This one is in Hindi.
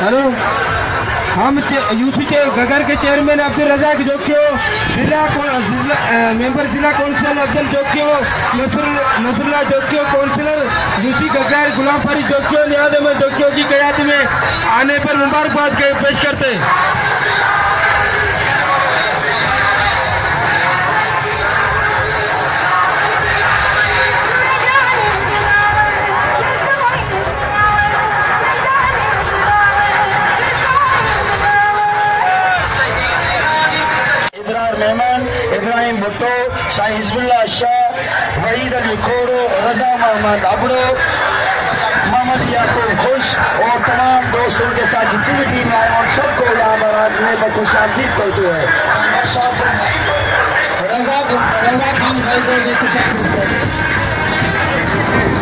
हेलो, हम यूसी के गगर के चेयरमैन अब्दुल रजाक जोकियो, मेंबर जिला council Afzal Jokhio, Nasrullah Jokhio, councillor UC Gaggar Ghulam Fariq Jokhio, Niaz Ahmed Jokhio की क़यादत में आने पर मुबारकबाद पेश करते हैं। मेहमान इब्राहिम भुट्टो, शाह हिजबुल्लाह शाह, वहीद अली खोड़ो, रजा मोहम्मद अबड़ो, मोहम्मद याकूब खुश और तमाम दोस्तों के साथ जितनी भी टीम आए और सबको यहाँ पर आने पर खुशामदीद करते हैं। रजा खान भाई